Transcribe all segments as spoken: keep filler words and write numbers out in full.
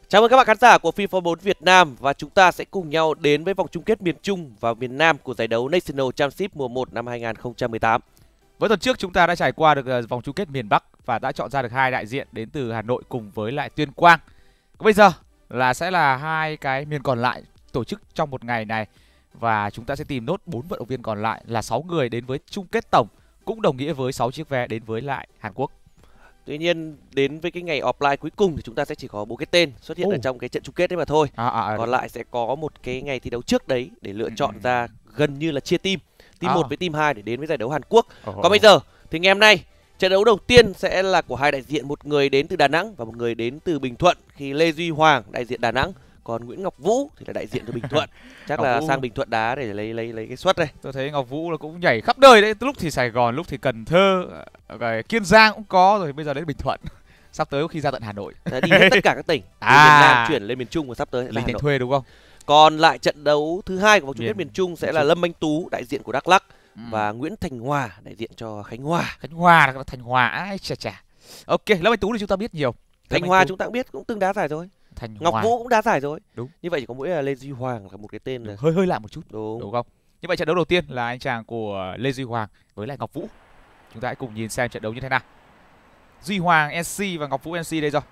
Chào mừng các bạn khán giả của FIFA bốn Việt Nam và chúng ta sẽ cùng nhau đến với vòng chung kết miền Trung và miền Nam của giải đấu National Championship mùa một năm hai nghìn không trăm mười tám. Với tuần trước chúng ta đã trải qua được vòng chung kết miền Bắc và đã chọn ra được hai đại diện đến từ Hà Nội cùng với lại Tuyên Quang. Bây giờ là sẽ là hai cái miền còn lại tổ chức trong một ngày này và chúng ta sẽ tìm nốt bốn vận động viên còn lại là sáu người đến với chung kết tổng, cũng đồng nghĩa với sáu chiếc vé đến với lại Hàn Quốc. Tuy nhiên đến với cái ngày offline cuối cùng thì chúng ta sẽ chỉ có bốn cái tên xuất hiện oh. ở trong cái trận chung kết đấy mà thôi. À, à, à, Còn lại sẽ có một cái ngày thi đấu trước đấy để lựa chọn ừ. ra gần như là chia team, team à. một với team hai để đến với giải đấu Hàn Quốc. Oh. Còn bây giờ thì ngày hôm nay trận đấu đầu tiên sẽ là của hai đại diện, một người đến từ Đà Nẵng và một người đến từ Bình Thuận, khi Lê Duy Hoàng đại diện Đà Nẵng, còn Nguyễn Ngọc Vũ thì là đại diện từ Bình Thuận. Chắc là Vũ sang Bình Thuận đá để lấy lấy lấy cái suất đây. Tôi thấy Ngọc Vũ là cũng nhảy khắp nơi đấy, lúc thì Sài Gòn, lúc thì Cần Thơ, Kiên Giang cũng có rồi, bây giờ đến Bình Thuận. Sắp tới có khi ra tận Hà Nội. Đã đi hết tất cả các tỉnh từ à. miền Nam chuyển lên miền Trung và sắp tới là Hà Nội. Thuê đúng không? Còn lại trận đấu thứ hai của vòng chung kết miền Trung sẽ là Lâm Anh Tú đại diện của Đắk Lắk ừ. và Nguyễn Thành Hòa đại diện cho Khánh Hòa. Khánh Hòa là Thành Hòa, ai chà chà. Ok, Lâm Anh Tú thì chúng ta biết nhiều. Thành Hòa chúng ta cũng biết, cũng từng đá giải rồi. Thành Ngọc Hòa. Vũ cũng đá giải rồi. Đúng. Như vậy chỉ có mỗi là Lê Duy Hoàng là một cái tên là hơi hơi lạ một chút. Đúng. Đúng không? Như vậy trận đấu đầu tiên là anh chàng của Lê Duy Hoàng với lại Ngọc Vũ. Chúng ta hãy cùng nhìn xem trận đấu như thế nào. Duy Hoàng en xê và Ngọc Vũ en xê đây rồi.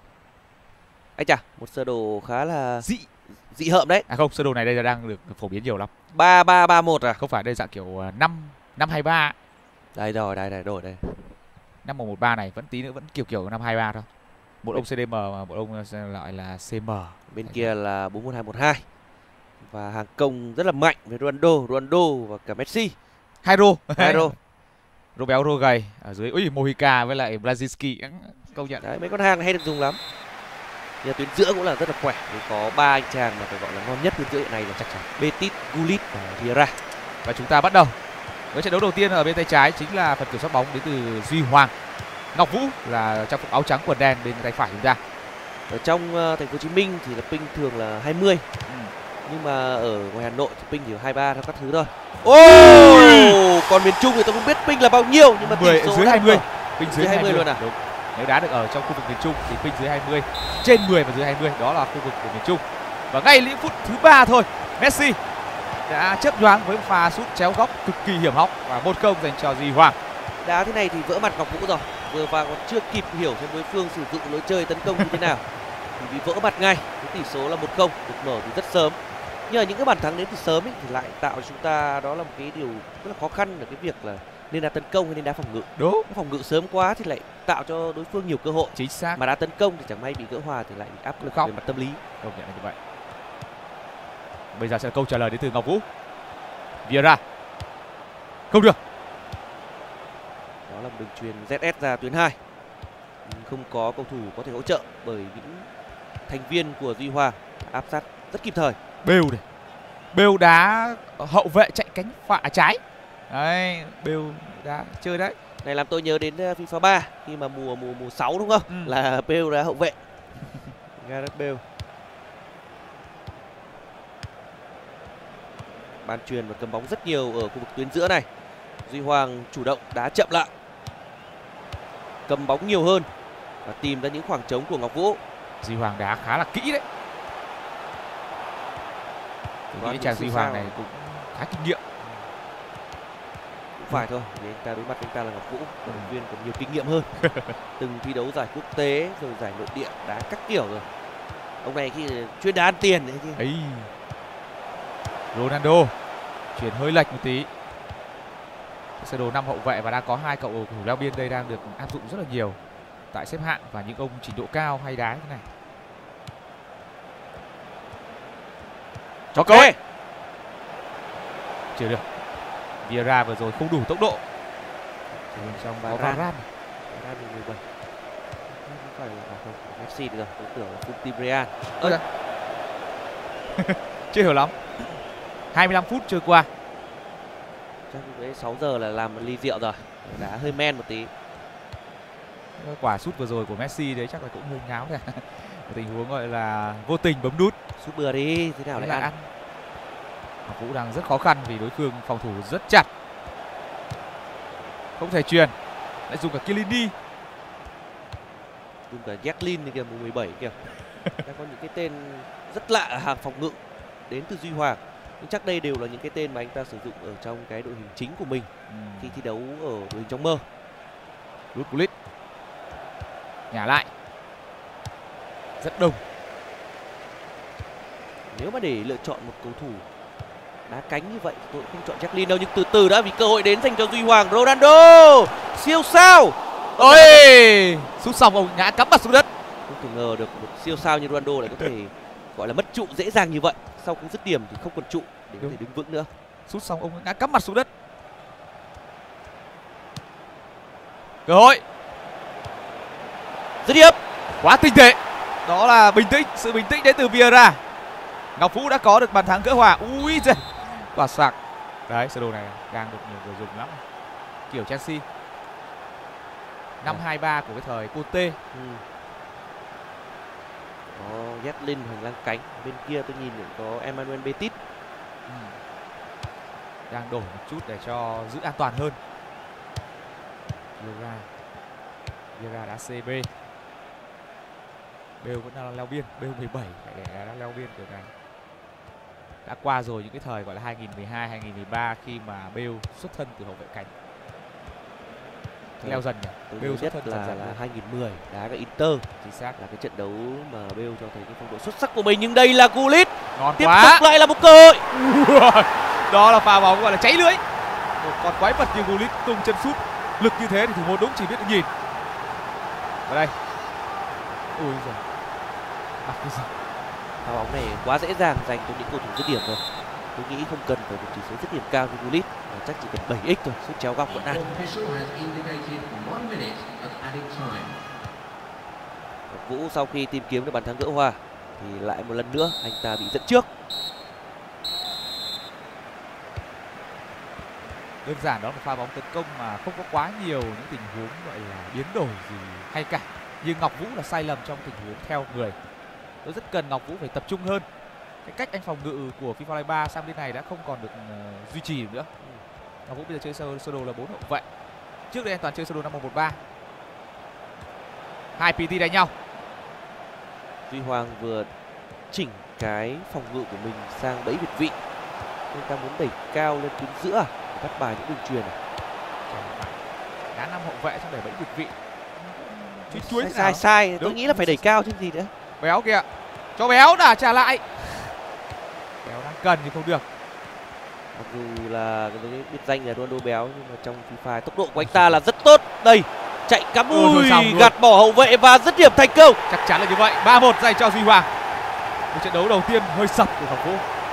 Anh chà, một sơ đồ khá là dị dị hợm đấy. À không, sơ đồ này đây là đang được phổ biến nhiều lắm. ba ba ba một à? Không phải, đây dạng kiểu năm năm hai ba. Đây rồi, đây này, đổi đây. năm một một ba này vẫn tí nữa vẫn kiểu kiểu năm hai ba thôi. Một ông xê đê em mà một ông lại là xê em. Bên kia là bốn một hai một hai. Và hàng công rất là mạnh với Ronaldo, Ronaldo và cả Messi. Hai rô. Hai rô. Rô béo rô gầy ở dưới. Ui, Mojica với lại Blazinski công nhận. Đấy, mấy con hàng này hay được dùng lắm. Nhà tuyến giữa cũng là rất là khỏe. Vì có ba anh chàng mà phải gọi là ngon nhất tuyến giữa hiện nay là chắc chắn Betis, Gullit và Vieira. Và chúng ta bắt đầu với trận đấu đầu tiên. Ở bên tay trái chính là phần kiểm soát bóng đến từ Duy Hoàng. Ngọc Vũ là trang phục áo trắng quần đen bên tay phải chúng ta. Ở trong uh, thành phố Hồ Chí Minh thì là ping thường là hai mươi. Ừ. Nhưng mà ở ngoài Hà Nội thì ping chỉ hai mươi ba theo các thứ thôi. Ô, oh! Còn miền Trung thì tôi không biết ping là bao nhiêu nhưng mà mười, tỷ số dưới hai mươi. Ping dưới, dưới hai mươi, hai mươi luôn à? Đúng. Nếu đá được ở trong khu vực miền Trung thì ping dưới hai mươi, trên mười và dưới hai mươi, đó là khu vực của miền Trung. Và ngay lĩnh phút thứ ba thôi, Messi đã chớp nhoáng với pha sút chéo góc cực kỳ hiểm hóc và một không dành cho Duy Hoàng. Đá thế này thì vỡ mặt Ngọc Vũ rồi. Vừa vào còn chưa kịp hiểu xem đối phương sử dụng lối chơi tấn công như thế nào thì bị vỡ mặt ngay. Cái tỷ số là một không, được mở từ rất sớm. Nhưng mà những cái bàn thắng đến từ sớm ấy, thì lại tạo cho chúng ta đó là một cái điều rất là khó khăn, là cái việc là nên đá tấn công hay nên đá phòng ngự. Đúng. Cái phòng ngự sớm quá thì lại tạo cho đối phương nhiều cơ hội. Chính xác. Mà đá tấn công thì chẳng may bị gỡ hòa thì lại bị áp lực về mặt tâm lý. Công nhận là như vậy. Bây giờ sẽ là câu trả lời đến từ Ngọc Vũ. Vieira. Không được. Đó là một đường truyền zét ét ra tuyến hai. Không có cầu thủ có thể hỗ trợ bởi những thành viên của Duy Hoàng áp sát rất kịp thời. Bêu này. Bêu đá hậu vệ chạy cánh phải trái. Đấy, Bêu đá chơi đấy. Này làm tôi nhớ đến FIFA ba khi mà mùa mùa mùa sáu đúng không? Ừ. Là Bêu đá hậu vệ. Gareth Bale. Bàn truyền và cầm bóng rất nhiều ở khu vực tuyến giữa này. Duy Hoàng chủ động đá chậm lại, cầm bóng nhiều hơn và tìm ra những khoảng trống của Ngọc Vũ. Duy Hoàng đá khá là kỹ đấy. Tôi nghĩ chàng Duy Hoàng này cũng khá kinh nghiệm. Cũng phải thôi, vì anh ta đối mặt anh ta là Ngọc Vũ, vận động viên còn nhiều kinh nghiệm hơn. Từng thi đấu giải quốc tế rồi giải nội địa đá các kiểu rồi. Ông này khi chuyên đá ăn tiền đấy chứ. Ấy. Ronaldo chuyển hơi lệch một tí. Sơ đồ năm hậu vệ và đang có hai cậu thủ leo biên đây đang được áp dụng rất là nhiều tại xếp hạng và những ông trình độ cao hay đá thế này. Cho cơ hội. Chưa được. Vieira vừa rồi không đủ tốc độ. Trong Varane. Varane mười bảy. Không phải là không, Messi được rồi, tôi tưởng là full team Real. Ơ. Chưa hiểu lắm. hai mươi lăm phút trôi qua. Chắc đấy sáu giờ là làm một ly rượu rồi. Đã hơi men một tí. Quả sút vừa rồi của Messi đấy chắc là cũng hơi ngáo rồi. Tình huống gọi là vô tình bấm nút. Sút bừa đi, thế nào lại ăn. ăn. Ngọc Vũ đang rất khó khăn vì đối phương phòng thủ rất chặt. Không thể truyền. Lại dùng cả Chiellini. Dùng cả Jacqueline kìa, mười bảy kìa. Đang có những cái tên rất lạ ở hàng phòng ngự đến từ Duy Hoàng. Nhưng chắc đây đều là những cái tên mà anh ta sử dụng ở trong cái đội hình chính của mình ừ. khi thi đấu ở đội hình trong mơ. Rút Gullit. Nhả lại. Rất đông. Nếu mà để lựa chọn một cầu thủ đá cánh như vậy tôi không chọn Jacqueline đâu, nhưng từ từ đã vì cơ hội đến dành cho Duy Hoàng. Ronaldo siêu sao. Ôi, sút xong ông ngã cắm mặt xuống đất. Không thể ngờ được một siêu sao như Ronaldo lại có thể gọi là mất trụ dễ dàng như vậy. Sau cú dứt điểm thì không còn trụ để có thể đứng vững nữa. Sút xong ông ngã cắm mặt xuống đất. Cơ hội. Dứt điểm. Quá tinh tế. Đó là bình tĩnh, sự bình tĩnh đến từ Vieira. Ngọc Vũ đã có được bàn thắng gỡ hòa. Ui giời, quả sạc. Đấy, sơ đồ này đang được nhiều người dùng lắm. Kiểu Chelsea. Năm hai ba của cái thời Conte. Ừ. Có Jacqueline hành lang cánh. Bên kia tôi nhìn có Emmanuel Petit. Ừ. Đang đổi một chút để cho giữ an toàn hơn. Vieira. Vieira đá xê bê. Bale vẫn đang leo biên, Bale mười bảy để đã leo biên kiểu này. Đã qua rồi những cái thời gọi là hai nghìn mười hai, hai nghìn mười ba khi mà Bale xuất thân từ hậu vệ cánh. Leo dần nhỉ. Tôi Bale xuất thân là, dần dần là hai nghìn mười đá cái Inter, chính xác là cái trận đấu mà Bale cho thấy cái phong độ xuất sắc của mình. Nhưng đây là Gullit. Ngon tiếp quá. tục lại là một cơ hội. Đó là pha bóng gọi là cháy lưới. Một con quái vật như Gullit tung chân sút lực như thế thì thủ môn đúng chỉ biết được nhìn. Ở đây. Ui giời. À, pha bóng này quá dễ dàng dành cho những cầu thủ dứt điểm rồi. Tôi nghĩ không cần phải một chỉ số dứt điểm cao như Gullit, chắc chỉ cần bảy x thôi, sút chéo góc vẫn ăn. Vũ sau khi tìm kiếm được bàn thắng gỡ hòa thì lại một lần nữa anh ta bị dẫn trước. Đơn giản đó là pha bóng tấn công mà không có quá nhiều những tình huống gọi là biến đổi gì hay cả. Nhưng Ngọc Vũ là sai lầm trong tình huống theo người. Tôi rất cần Ngọc Vũ phải tập trung hơn. Cái cách anh phòng ngự của FIFA hai ba sang bên này đã không còn được uh, duy trì được nữa. Ngọc Vũ bây giờ chơi sơ, sơ đồ là bốn hậu vệ. Trước đây anh toàn chơi sơ đồ năm một một ba. Hai pê tê đánh nhau. Duy Hoàng vừa chỉnh cái phòng ngự của mình sang bẫy việt vị. Anh ta muốn đẩy cao lên tuyến giữa để bắt bài những đường truyền này. Đá năm hậu vệ xong để bẫy việt vị. Chuối chuối sai sai, sai. Tôi nghĩ là phải đẩy cao chứ gì nữa. Béo kìa. Cho Béo đã trả lại. Béo đang cần thì không được. Mặc dù là cái biệt danh là Ronaldo béo nhưng mà trong FIFA tốc độ của anh ta là rất tốt. Đây, chạy cắm ui, gạt bỏ hậu vệ và dứt điểm thành công. Chắc chắn là như vậy. ba một dành cho Duy Hoàng. Một trận đấu đầu tiên hơi sập của Ngọc Vũ.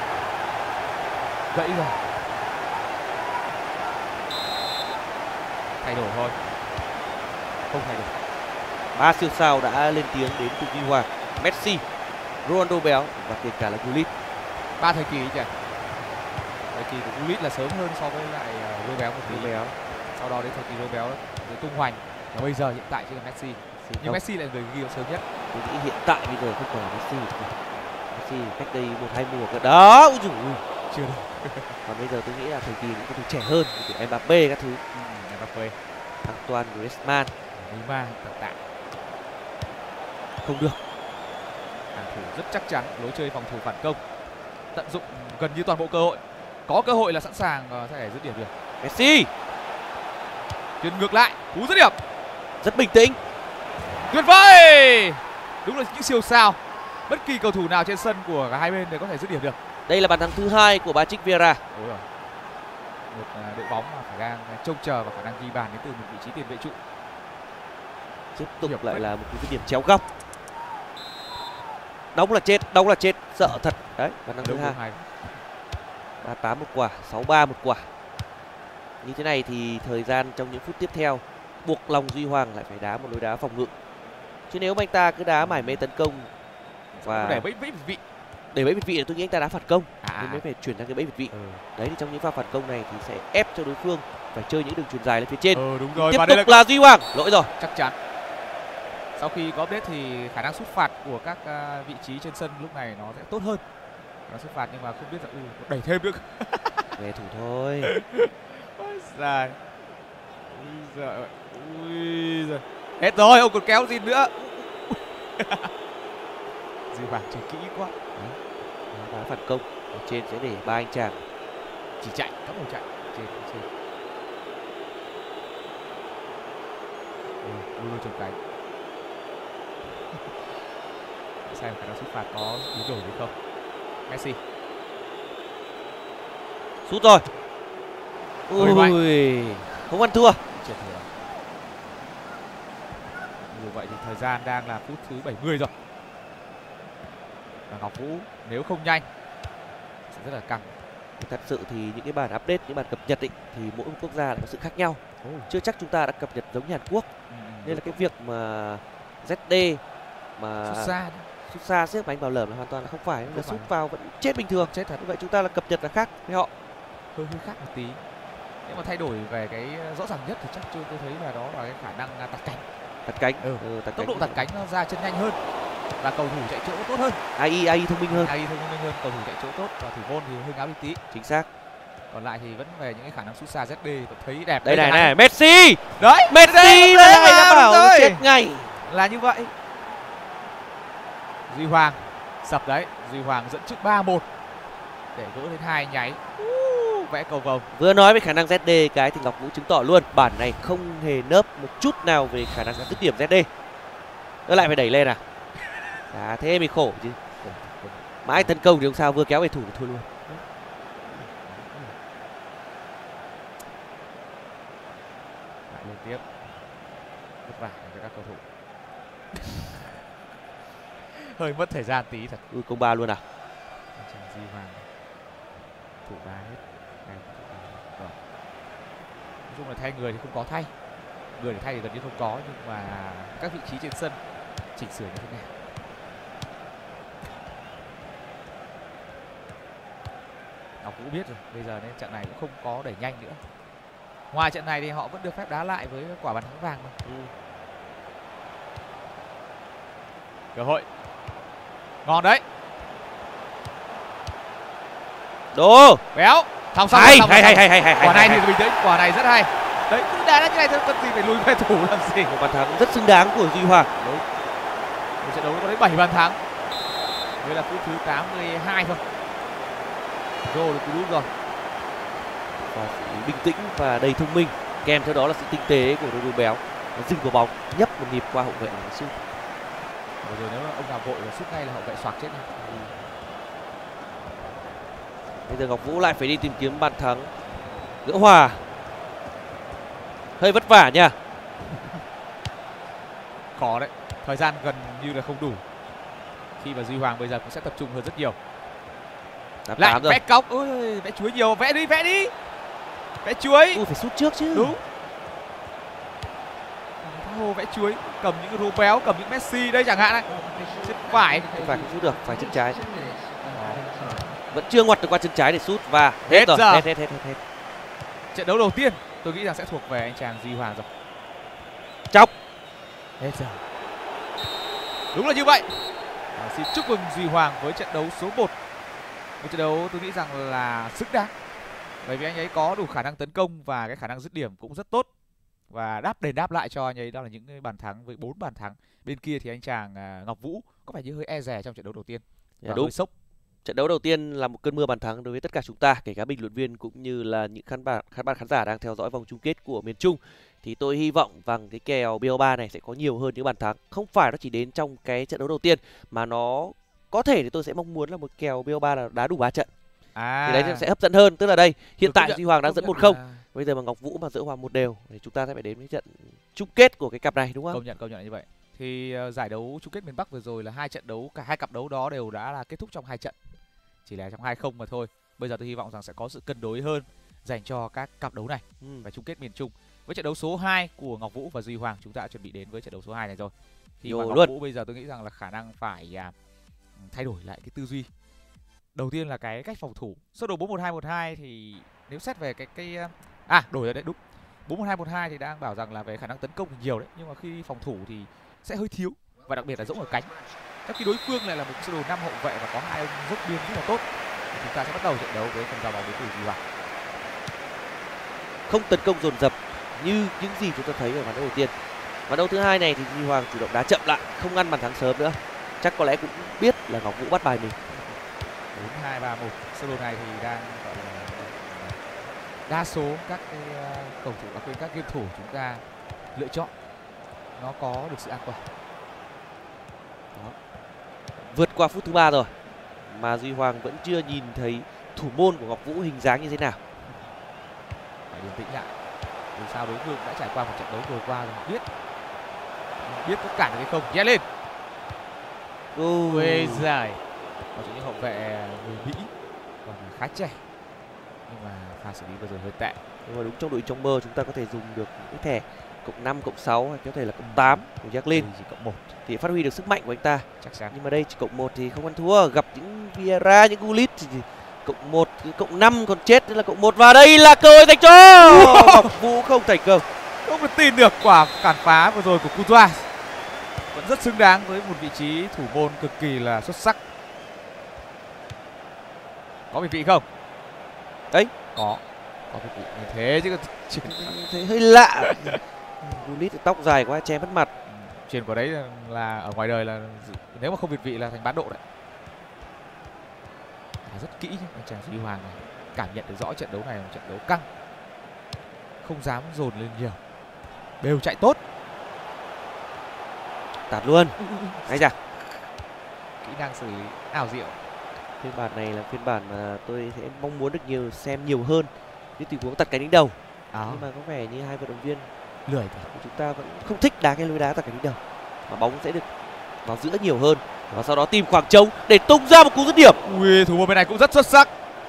Gãy rồi. Thay đổi thôi. Không thay đổi. Ba siêu sao đã lên tiếng đến từ Duy Hoàng, Messi, Ronaldo béo và kể cả là Gullit. Ba thời kỳ chứ. Thời kỳ của Gullit là sớm hơn so với lại Rô béo một tí. Béo. Sau đó đến thời kỳ Rô béo rồi tung hoành. Và bây giờ hiện tại chỉ là Messi. Nhưng không. Messi là người ghi sớm nhất. Tôi nghĩ hiện tại bây giờ không còn là Messi. Messi cách đây một hai mùa cơ đó. Ui dồi ui. Chưa được. Còn bây giờ tôi nghĩ là thời kỳ những cầu thủ trẻ hơn, như Mbappé các thứ. Ừ, Mbappé, Antoine Griezmann, Neymar, tạm tạm. Không được. Hàng thủ rất chắc chắn, lối chơi phòng thủ phản công, tận dụng gần như toàn bộ cơ hội. Có cơ hội là sẵn sàng uh, sẽ dứt điểm được. Messi. Chuyền ngược lại, cú dứt điểm. Rất bình tĩnh. Tuyệt vời. Đúng là những siêu sao. Bất kỳ cầu thủ nào trên sân của cả hai bên đều có thể dứt điểm được. Đây là bàn thắng thứ hai của Patrick Vieira. Đúng rồi. Một uh, đội bóng mà phải đang trông chờ và khả năng ghi bàn đến từ một vị trí tiền vệ trụ. Tiếp tục Hiệp lại vậy. Là một cái điểm chéo góc. Đóng là chết, đóng là chết, sợ thật. Đấy, bàn thắng thứ hai. ba tám một quả, sáu ba một quả. Như thế này thì thời gian trong những phút tiếp theo buộc lòng Duy Hoàng lại phải đá một lối đá phòng ngự. Chứ nếu mà anh ta cứ đá mải mê tấn công và để bẫy bẫy việt vị, để bẫy việt vị thì tôi nghĩ anh ta đá phản công, à, nên mới phải chuyển sang cái bẫy việt vị. Ừ. Đấy thì trong những pha phản công này thì sẽ ép cho đối phương phải chơi những đường chuyền dài lên phía trên. Ừ, đúng rồi. Tiếp và tục đây là... là Duy Hoàng, lỗi rồi. Chắc chắn. Sau khi có update thì khả năng sút phạt của các uh, vị trí trên sân lúc này nó sẽ tốt hơn. Nó sút phạt nhưng mà không biết là uh, đẩy thêm được. Về thủ thôi. Ôi giời. Ui giời. Ui giời. Hết rồi, ông còn kéo gì nữa. Duy Hoàng chơi kỹ quá. Đá phản công ở trên sẽ để ba anh chàng chỉ chạy các đầu chạy trên trên. Lui lui trong cánh. Xem khả năng sút phạt có biến đổi hay không. Messi sút rồi. Ui, không ăn thua. Như vậy thì thời gian đang là phút thứ bảy mươi rồi. Và Ngọc Vũ nếu không nhanh sẽ rất là căng. Thật sự thì những cái bản update, những bản cập nhật ấy, thì mỗi một quốc gia có sự khác nhau. Oh. Chưa chắc chúng ta đã cập nhật giống như Hàn Quốc. Ừ, nên là cái việc mà Z D mà sút xa sút xa xếp bánh vào lởm là hoàn toàn là không phải, là sút vào vẫn chết bình thường. Chết thật. Như vậy chúng ta là cập nhật là khác với họ. Hơi hơi khác một tí. Nếu mà thay đổi về cái rõ ràng nhất thì chắc chưa tôi thấy là đó là cái khả năng tạt cánh. Tạt cánh. Ừ. Ừ, tạt tốc độ tạt cánh nó ra chân nhanh hơn. Và cầu thủ chạy chỗ tốt hơn. a i a i thông minh hơn. a i thông minh hơn, cầu thủ chạy chỗ tốt và thủ môn thì hơi ngáo đi tí. Chính xác. Còn lại thì vẫn về những cái khả năng sút xa Z D tôi thấy đẹp. Đây này này, Messi. Đấy, Messi là lại đã bảo chết ngay. Là như vậy. Duy Hoàng sập đấy, Duy Hoàng dẫn trước ba một để gỡ lên hai nháy. Vẽ cầu vồng. Vừa nói về khả năng Z D cái thì Ngọc Vũ chứng tỏ luôn bản này không hề nớp một chút nào về khả năng dứt điểm Z D. Nó lại phải đẩy lên à? À thế mới khổ chứ. Mãi tấn công thì không sao, vừa kéo về thủ thì thua luôn. Lại liên tiếp. Vất vả cho các cầu thủ. Hơi mất thời gian tí thật. Ui công ba luôn à? Duy Hoàng thủ ba hết. Nói chung là thay người thì không có thay. Người để thay thì gần như không có, nhưng mà các vị trí trên sân chỉnh sửa như thế nào. Ngọc Vũ biết rồi, bây giờ nên trận này cũng không có đẩy nhanh nữa. Ngoài trận này thì họ vẫn được phép đá lại với quả bàn thắng vàng mà. Ừ. Cơ hội ngon đấy. Đồ béo xong xong hay, xong hay, hay, hay, hay, hay, quả hay, này hay, thì bình tĩnh, quả này rất hay đấy, cứ đá như này thôi cần gì phải lùi về thủ làm gì. Một bàn thắng rất xứng đáng của Duy Hoàng. Đúng. Một trận đấu có đến bảy bàn thắng. Đây là phút thứ tám mươi hai thôi. Rồi được cú đúp rồi. Và sự bình tĩnh và đầy thông minh, kèm theo đó là sự tinh tế của Đô Béo. Nó dừng vào bóng, nhấp một nhịp qua hậu vệ và sút. Rồi nếu ông nào vội là sút ngay là hậu vệ xoạc chết này. Ừ. Bây giờ Ngọc Vũ lại phải đi tìm kiếm bàn thắng gỡ hòa. Hơi vất vả nha. Khó đấy, thời gian gần như là không đủ. Khi mà Duy Hoàng bây giờ cũng sẽ tập trung hơn rất nhiều. Lại vẽ cọc, ôi vẽ chuối nhiều, vẽ đi, vẽ đi. Vẽ chuối. Ui phải sút trước chứ. Đúng. Hồ vẽ chuối, cầm những rô béo, cầm những Messi đây chẳng hạn này. Chân phải, chân phải không sút được, phải chân trái. Vẫn chưa ngoặt được qua chân trái để sút và hết, hết rồi, giờ. hết, hết, hết, hết, hết. Trận đấu đầu tiên tôi nghĩ rằng sẽ thuộc về anh chàng Duy Hoàng rồi. Chọc. Hết giờ. Đúng là như vậy. À, xin chúc mừng Duy Hoàng với trận đấu số một. Một trận đấu tôi nghĩ rằng là xứng đáng. Bởi vì anh ấy có đủ khả năng tấn công và cái khả năng dứt điểm cũng rất tốt. Và đáp đền đáp lại cho anh ấy đó là những cái bàn thắng với bốn bàn thắng. Bên kia thì anh chàng Ngọc Vũ có vẻ như hơi e dè trong trận đấu đầu tiên. Và đúng. Hơi sốc. Trận đấu đầu tiên là một cơn mưa bàn thắng đối với tất cả chúng ta, kể cả bình luận viên cũng như là những khán giả khán bạn khán giả đang theo dõi vòng chung kết của miền Trung. Thì tôi hy vọng rằng cái kèo B O ba này sẽ có nhiều hơn những bàn thắng. Không phải nó chỉ đến trong cái trận đấu đầu tiên mà nó có thể thì tôi sẽ mong muốn là một kèo B O ba là đá đủ ba trận. À. Thì đấy sẽ hấp dẫn hơn. Tức là đây hiện tại nhận, Duy Hoàng đang dẫn một không. À. Bây giờ mà Ngọc Vũ mà dỡ hòa một đều thì chúng ta sẽ phải đến với trận chung kết của cái cặp này, đúng không? Công nhận công nhận như vậy. Thì uh, giải đấu chung kết miền Bắc vừa rồi là hai trận đấu, cả hai cặp đấu đó đều đã là kết thúc trong hai trận. Chỉ là trong hai không mà thôi. Bây giờ tôi hy vọng rằng sẽ có sự cân đối hơn dành cho các cặp đấu này. Ừ. Và chung kết miền Trung. Với trận đấu số hai của Ngọc Vũ và Duy Hoàng, chúng ta đã chuẩn bị đến với trận đấu số hai này rồi. Thì mà Ngọc luôn. Vũ bây giờ tôi nghĩ rằng là khả năng phải uh, thay đổi lại cái tư duy. Đầu tiên là cái cách phòng thủ. Sơ đồ bốn một hai một hai thì nếu xét về cái cái à đổi rồi đấy, đúng. bốn một hai một hai thì đang bảo rằng là về khả năng tấn công thì nhiều đấy, nhưng mà khi phòng thủ thì sẽ hơi thiếu, và đặc biệt là dũng ở cánh. Trong khi đối phương lại là một sơ đồ năm hậu vệ và có hai ông dốc biên rất là tốt. Thì chúng ta sẽ bắt đầu trận đấu với phần giao bóng đến từ Duy Hoàng. Không tấn công dồn dập như những gì chúng ta thấy ở ván đấu đầu tiên. Ván đấu thứ hai này thì Duy Hoàng chủ động đá chậm lại, không ăn bàn thắng sớm nữa. chắc có lẽ cũng biết là Ngọc Vũ bắt bài mình. bốn hai ba một. Sơ đồ này thì đang gọi là đa số các cái cầu thủ, các các game thủ chúng ta lựa chọn nó có được sự an toàn. Đó. Vượt qua phút thứ ba rồi mà Duy Hoàng vẫn chưa nhìn thấy thủ môn của Ngọc Vũ hình dáng như thế nào. Phải điềm tĩnh lại. Dù sao đối phương đã trải qua một trận đấu vừa qua rồi, biết biết có cản được hay không. Nhét lên. Ôi giời. Một trong những hậu vệ người Mỹ còn khá trẻ, nhưng mà pha xử lý vừa rồi hơi tệ. Nhưng mà đúng trong đội trong mơ chúng ta có thể dùng được những cái thẻ cộng năm, cộng sáu hay có thể là cộng tám của Jacqueline, chỉ cộng một thì phát huy được sức mạnh của anh ta. Chắc chắn. Nhưng mà đây chỉ cộng một thì không ăn thua, gặp những Vieira, những Gullit thì cộng một, cộng năm còn chết, tức là cộng một, và đây là cơ hội dành cho Ngọc Vũ không thành công. Không thể tin được quả cản phá vừa rồi của Courtois. Vẫn rất xứng đáng với một vị trí thủ môn cực kỳ là xuất sắc. Có vị vị không? Đấy, có. Có vị vị như thế chứ thấy hơi lạ. Gullit tóc dài quá che mất mặt. Chuyền của đấy là, là ở ngoài đời là nếu mà không việt vị là thành bán độ đấy. À, rất kỹ nhé, anh chàng Duy Hoàng này cảm nhận được rõ trận đấu này là một trận đấu căng, không dám dồn lên nhiều, đều chạy tốt. Tạt luôn. Ngay ra. Kỹ năng xử lý ảo diệu. Phiên bản này là phiên bản mà tôi sẽ mong muốn được nhiều xem nhiều hơn những tình huống tạt cánh đánh đầu. À. Nhưng mà có vẻ như hai vận động viên lười thì chúng ta vẫn không thích đá cái lối đá tạt cánh đánh đầu, mà bóng sẽ được vào giữa nhiều hơn, và sau đó tìm khoảng trống để tung ra một cú dứt điểm. Ui, thủ môn bên này cũng rất xuất sắc.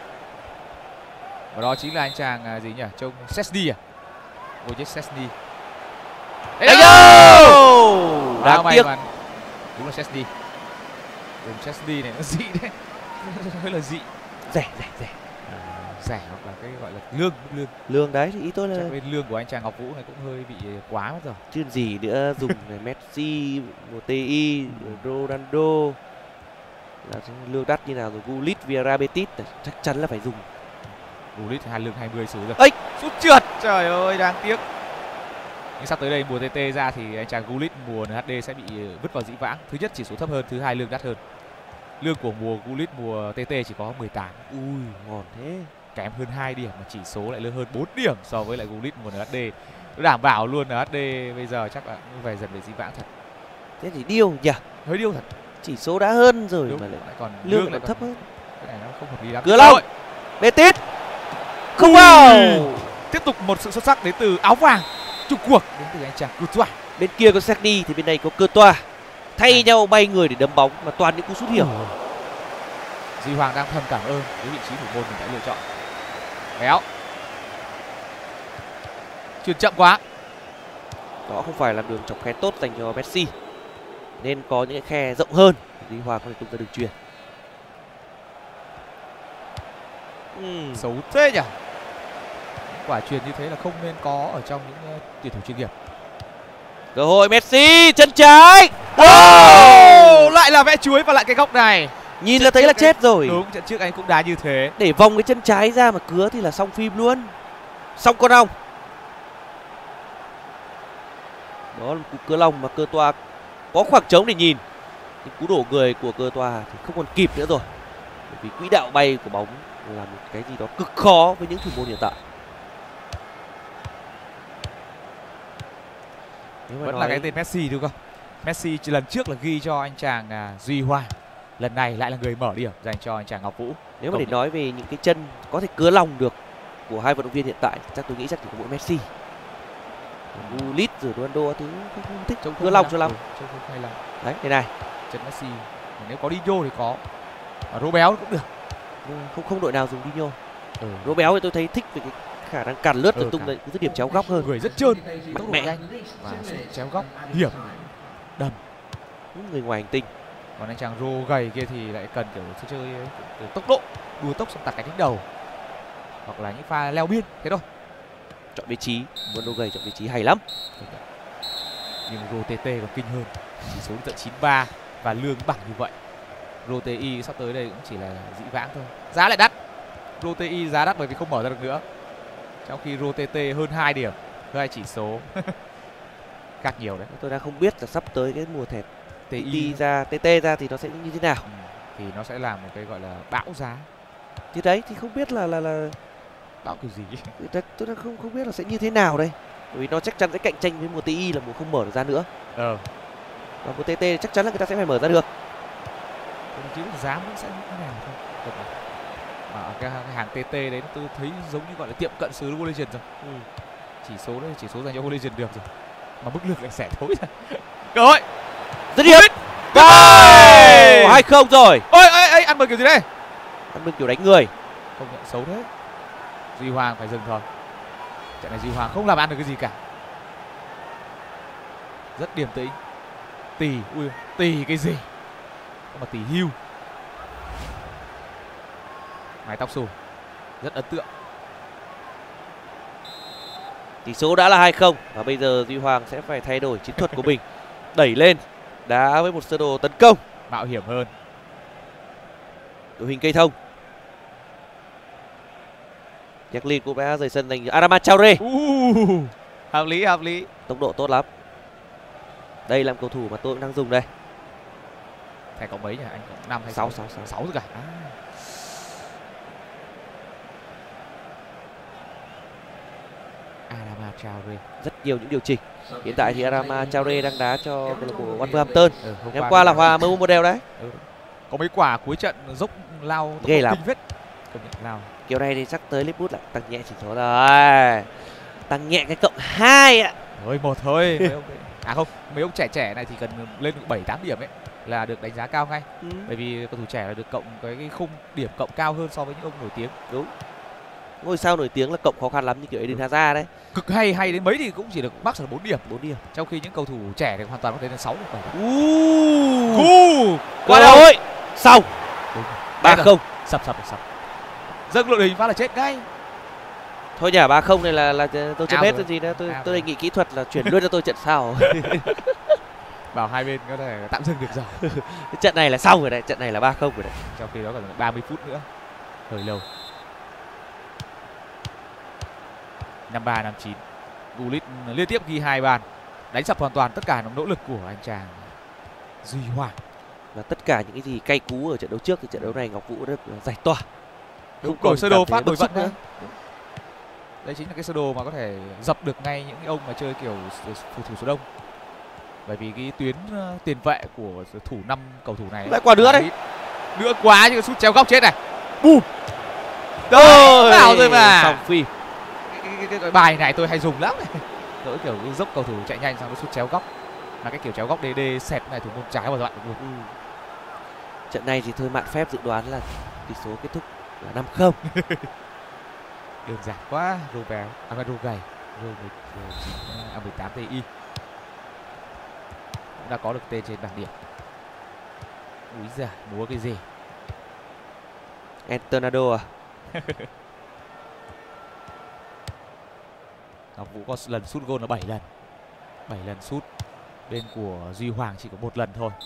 Và đó chính là anh chàng à, gì nhỉ, trông Szczesny à, Wojciech Szczesny. Đánh đâu! Đáng tiếc. Đúng là Szczesny. Đúng, Szczesny này nó dị đấy. Hơi là dị. Rẻ, rẻ, rẻ. À, rẻ hoặc là cái gọi là lương lương lương đấy thì ý tôi là bên lương của anh chàng Ngọc Vũ này cũng hơi bị quá mất rồi. Chứ gì nữa, dùng Messi, một tê i, Ronaldo là lương đắt như nào rồi, Gullit, Vieira, Betis chắc chắn là phải dùng. Gullit hai lương hai mươi xứ rồi. Ây, sút trượt. Trời ơi, đáng tiếc. Nhưng sắp tới đây mùa tê tê ra thì anh chàng Gullit mùa en hát đê sẽ bị vứt vào dĩ vãng. Thứ nhất chỉ số thấp hơn, thứ hai lương đắt hơn. Lương của mùa Gullit mùa tê tê chỉ có mười tám. Ui, ngon thế. Kém hơn hai điểm mà chỉ số lại lớn hơn bốn điểm so với lại Gullit mùa en hát đê. Tôi đảm bảo luôn en hát đê bây giờ chắc là cũng về dần về dĩ vãng thật. Thế thì điêu nhỉ? Hơi điêu thật. Chỉ số đã hơn rồi. Đúng, mà lại còn lương, lương lại còn thấp hơn. Cái này nó không hợp lý lắm. Cửa Long, Betis không vào. Tiếp tục một sự xuất sắc đến từ áo vàng chung cuộc đến từ anh chàng Courtois. Bên kia có Szczesny thì bên này có Courtois, thay à. nhau bay người để đấm bóng mà toàn những cú sút hiểm. Ừ. Duy Hoàng đang thầm cảm ơn với vị trí thủ môn mình đã lựa chọn. Béo. Chuyền chậm quá. Đó không phải là đường chọc khe tốt dành cho Messi, nên có những cái khe rộng hơn Duy Hoàng có thể tung ra đường chuyền. uhm. Xấu thế nhỉ. Quả chuyền như thế là không nên có ở trong những uh, tuyển thủ chuyên nghiệp. Cơ hội Messi, chân trái. Oh! Lại là vẽ chuối và lại cái góc này. Nhìn trận là thấy là chết rồi. Đúng, trận trước anh cũng đá như thế. Để vòng cái chân trái ra mà cứa thì là xong phim luôn. Xong con ong. Đó là một cú cưa long mà Courtois có khoảng trống để nhìn. Nhưng cú đổ người của Courtois thì không còn kịp nữa rồi. Bởi vì quỹ đạo bay của bóng là một cái gì đó cực khó với những thủ môn hiện tại. Vẫn nói... là cái tên Messi đúng không? Messi lần trước là ghi cho anh chàng à, Duy Hoàng. Lần này lại là người mở điểm dành cho anh chàng Ngọc Vũ. Nếu mà để nói về những cái chân có thể cứa lòng được của hai vận động viên hiện tại, chắc tôi nghĩ chắc chỉ có mỗi Messi. Gullit rồi Ronaldo thứ không, không thích trông cứa lòng cho lắm. Trông không hay lắm. Đấy, thế này. Chân Messi. Nếu có Dino thì có. Và Rô Béo cũng được. Không không đội nào dùng Dino. Ừ. Rô Béo thì tôi thấy thích về cái khả năng cản lướt, ừ, tung ra dứt điểm chéo góc hơn. Người rất trơn, tốc độ nhanh và chéo góc hiểm, đầm. Người ngoài hành tinh. Còn anh chàng Rô gầy kia thì lại cần kiểu chơi kiểu tốc độ, đua tốc xong tạt cánh đánh đầu, hoặc là những pha leo biên thế thôi. Chọn vị trí, muốn Rô gầy chọn vị trí hay lắm. Nhưng Rô tê tê còn kinh hơn, chỉ số tận chín ba và lương bằng như vậy. Rô tê i sắp tới đây cũng chỉ là dĩ vãng thôi. Giá lại đắt. Rô tê i giá đắt bởi vì không mở ra được nữa. Trong khi Rô tê tê hơn hai điểm, hơn hai chỉ số. Khác nhiều đấy. Tôi đang không biết là sắp tới cái mùa thẻ tê i ra, tê tê ra thì nó sẽ như thế nào? Ừ. Thì nó sẽ là một cái gọi là bão giá. Thì đấy thì không biết là là là bão kiểu gì? Tôi đã không không biết là sẽ như thế nào đây. Bởi vì nó chắc chắn sẽ cạnh tranh với một tê i là một không mở được ra nữa. Ờ. Và một tê tê chắc chắn là người ta sẽ phải mở ra được. Tôi chứ giá vẫn sẽ như thế nào thôi. À, cái, cái hàng tê tê đấy tôi thấy giống như gọi là tiệm cận xứ Mobile Legends rồi. Ừ. Chỉ số đấy chỉ số dành cho Mobile Legends được rồi. Mà mức lượt lại xẻ thối ra. Cơ hội. Rất điểm. hai không rồi. Ôi ơi ơi ăn mừng kiểu gì đây? Ăn mừng kiểu đánh người. Không nhận xấu thế. Duy Hoàng phải dừng thôi. Trận này Duy Hoàng không làm ăn được cái gì cả. Rất điềm tĩnh. Tì, ui, tì cái gì? Mà tì hưu. Mái tóc xù. Rất ấn tượng. Tỷ số đã là hai không và bây giờ Duy Hoàng sẽ phải thay đổi chiến thuật của mình. Đẩy lên, đá với một sơ đồ tấn công mạo hiểm hơn. Đội hình cây thông. Jacqueline cũng đã rời sân dành Adama Traore. Uh, hợp lý hợp lý. Tốc độ tốt lắm. Đây là cầu thủ mà tôi cũng đang dùng đây. Thẻ cộng mấy nhỉ anh? Năm hay sáu sáu sáu sáu rồi cả. À. Adama Traore. Rất nhiều những điều chỉnh. Hiện tại thì Adama Traore đang đá cho câu lạc bộ Wolverhampton. Ừ, hôm qua, qua là hòa mưu một đều đấy. Ừ. Có mấy quả cuối trận dốc lao ghê lắm. Vết. Lao. Kiểu này thì chắc tới Liverpool lại tăng nhẹ chỉ số rồi. Tăng nhẹ cái cộng hai ạ. Thôi một thôi. Mấy ông... À không, mấy ông trẻ trẻ này thì cần lên bảy tám điểm ấy là được đánh giá cao ngay. Ừ. Bởi vì cầu thủ trẻ là được cộng cái, cái khung điểm cộng cao hơn so với những ông nổi tiếng. Đúng. Ngôi sao nổi tiếng là cộng khó khăn lắm như kiểu Eden Hazard đấy. Cực hay hay đến mấy thì cũng chỉ được max là bốn điểm, bốn điểm. Trong khi những cầu thủ trẻ thì hoàn toàn có thể lên sáu bảy. Uh. Qua đâu? Xong. ba không. Sập sập sập. Dâng đội hình phát là chết ngay. Thôi nhỉ, ba không này là là tôi chưa hết cái gì nữa, tôi Ao tôi đề nghị kỹ thuật là chuyển luôn cho tôi trận sau. Bảo hai bên có thể tạm dừng được rồi. Trận này là xong rồi đấy, trận này là ba không rồi đấy. Trong khi đó còn ba mươi phút nữa. Hơi lâu. năm ba năm chín. Gullit liên tiếp ghi hai bàn, đánh sập hoàn toàn tất cả nỗ lực của anh chàng Duy Hoàng. Và tất cả những cái gì cay cú ở trận đấu trước thì trận đấu này Ngọc Vũ rất giải tỏa. Không đổi sơ đồ phát đổi vận nữa. Đây chính là cái sơ đồ mà có thể dập được ngay những ông mà chơi kiểu thủ thủ số đông. Bởi vì cái tuyến uh, tiền vệ của thủ năm cầu thủ này lại quả nữa đấy. Nữa quá chứ sút chéo góc chết này. Bùm. Rồi, nào rồi mà. Xong phim. Cái, cái, cái, cái bài này tôi hay dùng lắm này. Cỡ kiểu dốc cầu thủ chạy nhanh xong nó sút chéo góc. Là cái kiểu chéo góc đê đê xẹt này thủ môn trái vào đoạn được. Ừ. Trận này thì thôi mạn phép dự đoán là tỷ số kết thúc là năm không. Đơn giản quá. Robert, à Rô gầy, Rô mười tám tê i cũng đã có được tên trên bảng điểm. Úi giời, múa cái gì? Antonado à? Ngọc Vũ có lần sút gôn là bảy lần. bảy lần sút. Bên của Duy Hoàng chỉ có một lần thôi.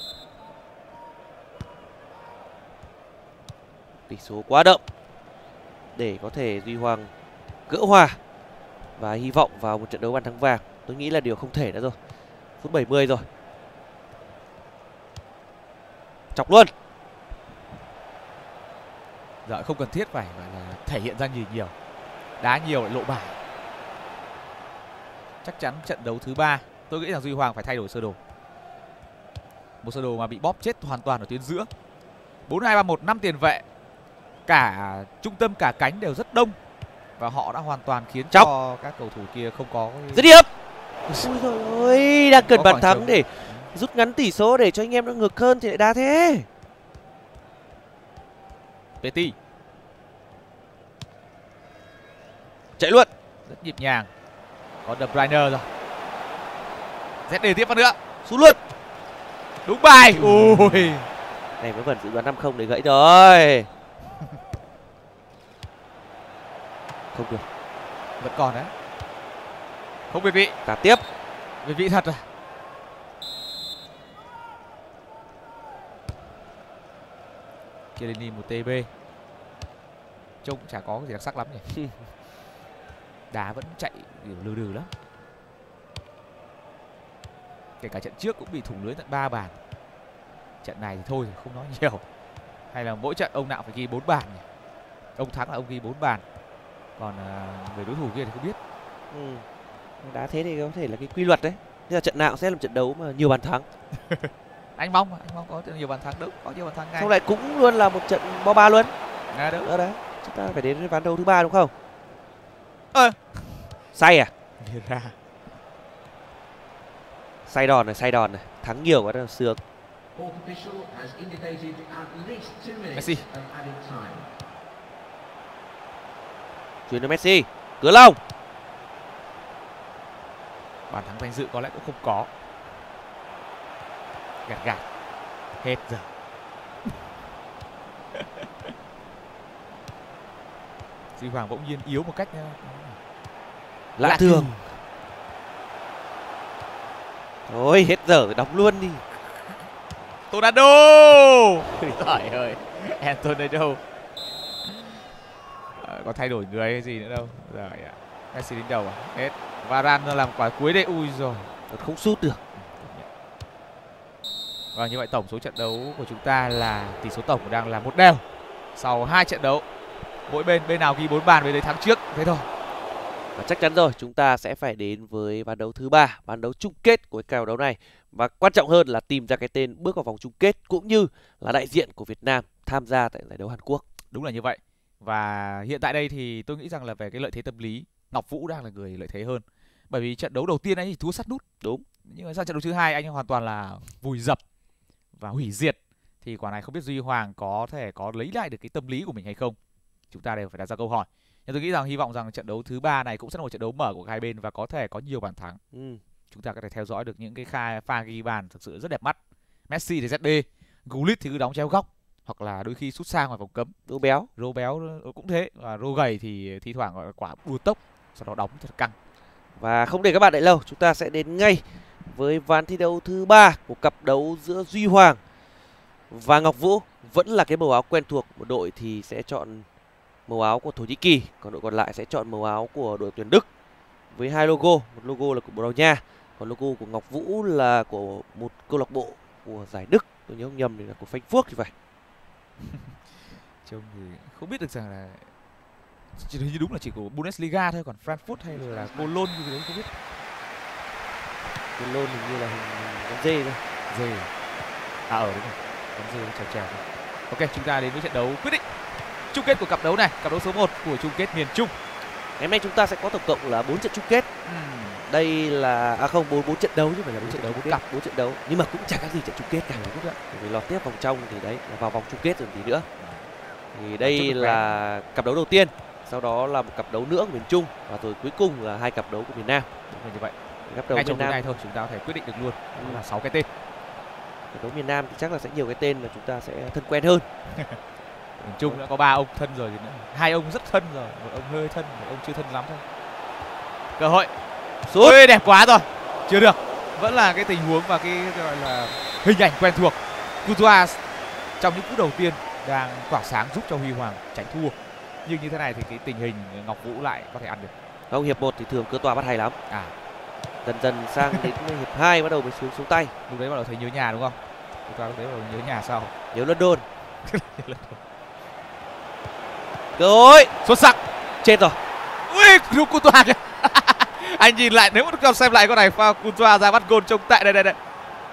Tỷ số quá đậm để có thể Duy Hoàng gỡ hòa và hy vọng vào một trận đấu bàn thắng vàng. Tôi nghĩ là điều không thể nữa rồi. Phút bảy mươi rồi. Chọc luôn. Dạ không cần thiết phải gọi là thể hiện ra nhiều nhiều. Đá nhiều lại lộ bài. Chắc chắn trận đấu thứ ba tôi nghĩ rằng Duy Hoàng phải thay đổi sơ đồ. Một sơ đồ mà bị bóp chết hoàn toàn ở tuyến giữa. bốn hai ba một, năm tiền vệ. Cả trung tâm cả cánh đều rất đông. Và họ đã hoàn toàn khiến Chọc. cho các cầu thủ kia không có dứt điểm. Ôi trời ơi, đang cần bàn thắng để rút ngắn tỷ số để cho anh em nó ngược hơn thì lại đá thế. Petit chạy luôn rất nhịp nhàng. Có De Bruyne rồi. Z D tiếp phát nữa. Sút luôn. Đúng bài. Ôi. Này mới vẫn dự đoán năm không để gãy rồi. Không được. Vẫn còn đấy. Không về vị. Cả tiếp. Về vị thật à. Chiellini một tê bê. Trông chả có cái gì đặc sắc lắm nhỉ. Đá vẫn chạy kiểu lừ đừ lắm. kể cả trận trước cũng bị thủng lưới tận ba bàn. Trận này thì thôi không nói nhiều. Hay là mỗi trận ông nào phải ghi bốn bàn nhỉ? Ông thắng là ông ghi bốn bàn. Còn uh, về đối thủ kia thì không biết. Ừ. Đá thế thì có thể là cái quy luật đấy. Thế là trận nào cũng sẽ là một trận đấu mà nhiều bàn thắng. Anh mong mà, anh mong có nhiều bàn thắng, đúng, có nhiều bàn thắng ngay. Xong lại cũng luôn là một trận bo ba luôn. À, đúng. Đó đấy. Chúng ta phải đến với ván đấu thứ ba đúng không? Ơ. À. Say à? Ra. Say đòn này, say đòn này, thắng nhiều quá đó sướng. Messi. Chuyển cho Messi, Cửa Long. Bàn thắng danh dự có lẽ cũng không có. Gạt gạt. Hết giờ. Duy Hoàng bỗng nhiên yếu một cách lạ, lạ thường. Thôi hết giờ phải đóng luôn đi. Ronaldo. Trời ơi, Antonio. À, có thay đổi người hay gì nữa đâu. Rồi ạ. Messi đến đầu à? Hết. Varane làm quả cuối đây. Ui rồi, không sút được. Và như vậy tổng số trận đấu của chúng ta là tỷ số tổng đang là một đều. Sau hai trận đấu, mỗi bên bên nào ghi bốn bàn bên đấy thắng trước, thế thôi. Và chắc chắn rồi, chúng ta sẽ phải đến với ván đấu thứ ba, ván đấu chung kết của cái kèo đấu này. Và quan trọng hơn là tìm ra cái tên bước vào vòng chung kết cũng như là đại diện của Việt Nam tham gia tại giải đấu Hàn Quốc. Đúng là như vậy. Và hiện tại đây thì tôi nghĩ rằng là về cái lợi thế tâm lý, Ngọc Vũ đang là người lợi thế hơn. Bởi vì trận đấu đầu tiên anh thì thua sát nút. Đúng. Nhưng mà sang trận đấu thứ hai anh hoàn toàn là vùi dập và hủy diệt. Thì quả này không biết Duy Hoàng có thể có lấy lại được cái tâm lý của mình hay không. Chúng ta đều phải đặt ra câu hỏi. Nhưng tôi nghĩ rằng hy vọng rằng trận đấu thứ ba này cũng sẽ là một trận đấu mở của hai bên và có thể có nhiều bàn thắng. Ừ. Chúng ta có thể theo dõi được những cái pha, pha ghi bàn thực sự rất đẹp mắt. Messi thì dét đê, Gullit thì cứ đóng chéo góc hoặc là đôi khi sút xa ngoài vòng cấm. Rô béo, Rô béo cũng thế, và Rô gầy thì thi thoảng gọi là quả đua tốc, sau đó đóng thật căng. Và không để các bạn đợi lâu, chúng ta sẽ đến ngay với ván thi đấu thứ ba của cặp đấu giữa Duy Hoàng và Ngọc Vũ. Vẫn là cái màu áo quen thuộc, một đội thì sẽ chọn màu áo của Thổ Nhĩ Kỳ, còn đội còn lại sẽ chọn màu áo của đội tuyển Đức với hai logo, một logo là của Bồ Đào Nha, còn logo của Ngọc Vũ là của một câu lạc bộ của giải Đức, tôi nhớ không nhầm thì là của Frankfurt thì phải. Trông thì không biết được rằng là chỉ như đúng là chỉ của Bundesliga thôi, còn Frankfurt hay là Cologne gì đấy không biết. Cologne hình như là hình con dê thôi. Dê. À ở đúng rồi. Con dê trèo trèo. Ok, chúng ta đến với trận đấu quyết định chung kết của cặp đấu này, cặp đấu số một của chung kết miền Trung. Ngày hôm nay chúng ta sẽ có tổng cộng là bốn trận chung kết. Uhm. Đây là à không bốn bốn trận đấu chứ không phải là bốn trận đấu, bốn cặp, bốn trận đấu. Nhưng mà cũng chẳng khác gì trận chung kết cả. Bởi vì lọt tiếp vòng trong thì đấy là vào vòng chung kết rồi tí nữa. Thì đây là cặp đấu đầu tiên, sau đó là một cặp đấu nữa của miền Trung và rồi cuối cùng là hai cặp đấu của miền Nam. Đúng là như vậy. Cặp đấu ngay trong miền Nam này thôi chúng ta có thể quyết định được luôn. Ừ. Là sáu cái tên. Cặp đấu miền Nam thì chắc là sẽ nhiều cái tên là chúng ta sẽ thân quen hơn. Miền Trung đã có ba ông thân rồi thì nữa. Hai ông rất thân rồi, một ông hơi thân, một ông chưa thân lắm thôi. Cơ hội. Sút đẹp quá rồi. Chưa được. Vẫn là cái tình huống và cái gọi là hình ảnh quen thuộc. Courtois trong những phút đầu tiên đang tỏa sáng giúp cho Huy Hoàng tránh thua. Nhưng như thế này thì cái tình hình Ngọc Vũ lại có thể ăn được. Không, hiệp một thì thường Courtois bắt hay lắm. À. Dần dần sang đến hiệp hai bắt đầu mới xuống xuống tay. Lúc đấy bắt đầu thấy nhớ nhà đúng không? Courtois lúc đấy bắt đầu nhớ nhà sau. Nhớ London. Cơ hội xuất sắc. Chết rồi. Ui, Courtois kìa. Anh nhìn lại, nếu mà con xem lại con này pha Courtois ra bắt gôn trông tại đây đây đây.